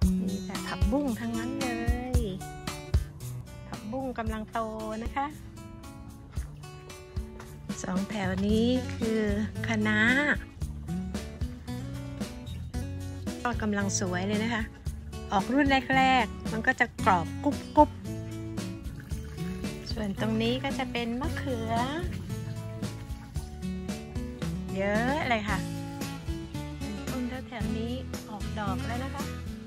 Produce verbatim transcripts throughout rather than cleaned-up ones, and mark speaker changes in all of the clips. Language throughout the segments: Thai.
Speaker 1: มีแต่ผักบุ้งทั้งนั้นเลยผักบุ้งกำลังโตนะคะสองแถวนี้คือคะน้าก็กำลังสวยเลยนะคะออกรุ่นแรกๆมันก็จะกรอบกรุบกรุบส่วนตรงนี้ก็จะเป็นมะเขือเยอะเลยค่ะต้นแถวๆนี้ออกดอกแล้วนะคะ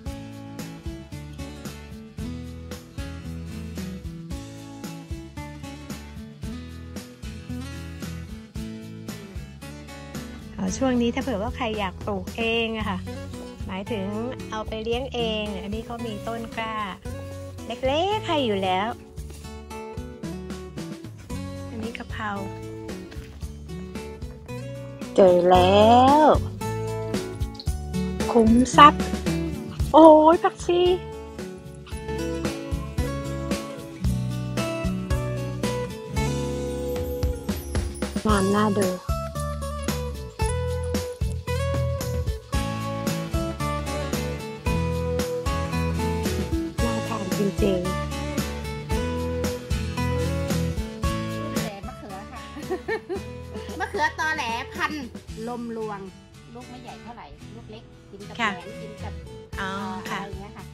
Speaker 1: ช่วงนี้ถ้าเผื่อว่าใครอยากปลูกเองอะค่ะหมายถึงเอาไปเลี้ยงเองอันนี้เขามีต้นกล้าเล็กๆให้อยู่แล้วอันนี้กะเพราเจอแล้วคุ้มทรัพย์โอ้ยผักชีงามน่าดูจริงๆ
Speaker 2: แหลมะเขือค่ะ มะเขือตอแหลพันลมลวงลูกไม่ใหญ่เท่าไหร่ลูกเล็กกินกับแหนมกินกับอ๋อค่ะอะไรอย่างเงี้ยค่ะ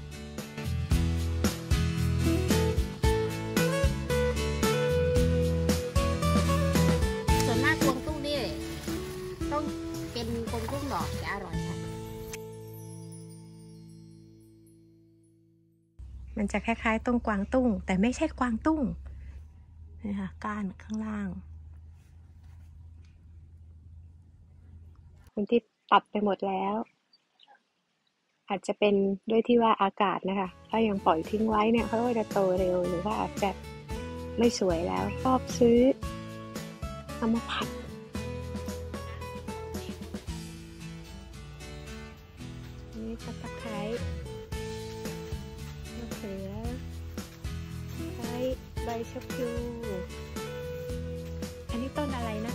Speaker 2: ส่วนมากกวางตุ้งนี่ต้องเป็นกวางตุ้งดอกจะอร่อยค่ะ
Speaker 1: มันจะคล้ายๆต้นกวางตุ้งแต่ไม่ใช่กวางตุ้งนี่ค่ะก้านข้างล่างเป็นที่ตัดไปหมดแล้วอาจจะเป็นด้วยที่ว่าอากาศนะคะถ้ายังปล่อยทิ้งไว้เนี่ยเขาก็จะโตเร็วหรือว่าอาจจะไม่สวยแล้วชอบซื้อเอามาผัดนี่ก็ตะไคร้มะเขือใบใบชะพลูอันนี้ต้นอะไรนะ